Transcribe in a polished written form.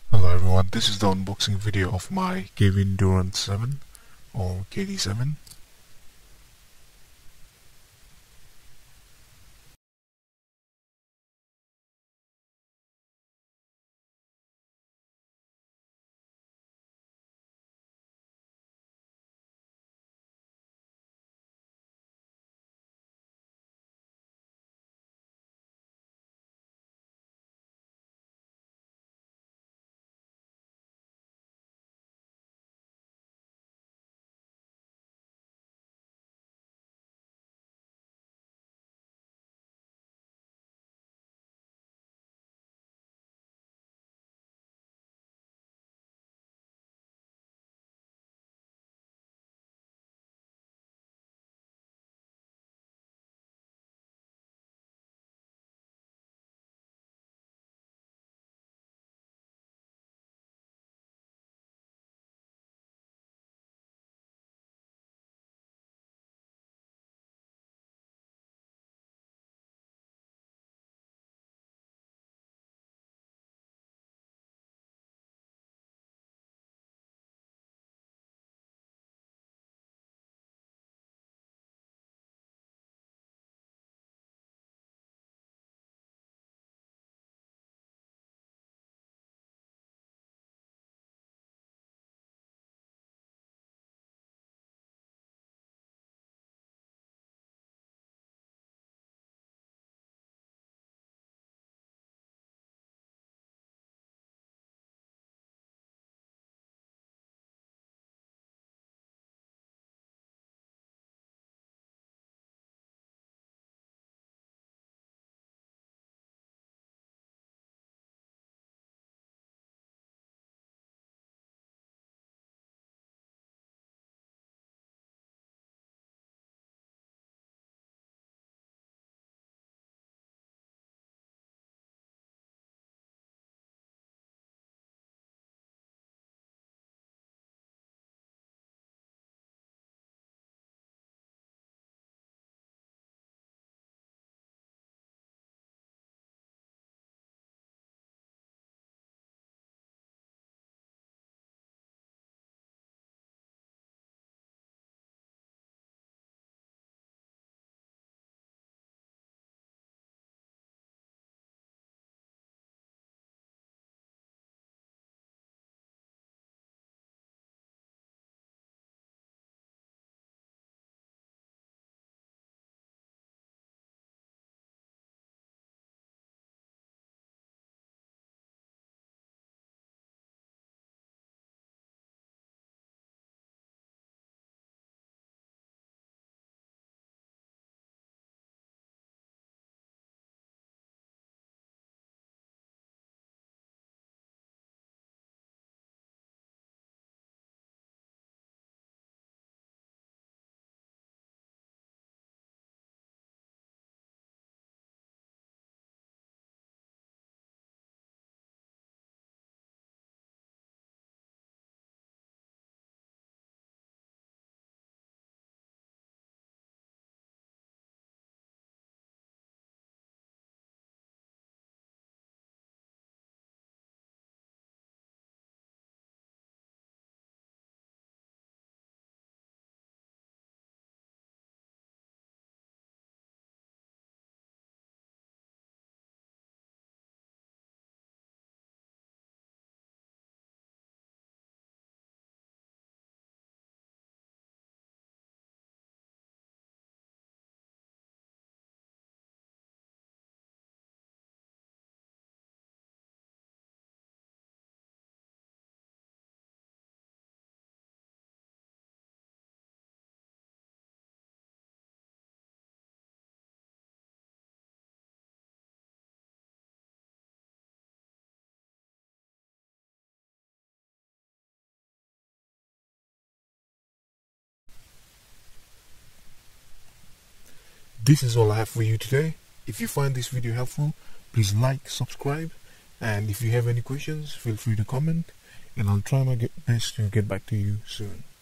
Hello everyone, this is the unboxing video of my Durant 7 or KD7. This is all I have for you today. If you find this video helpful, please like, subscribe, and if you have any questions, feel free to comment, and I'll try my best to get back to you soon.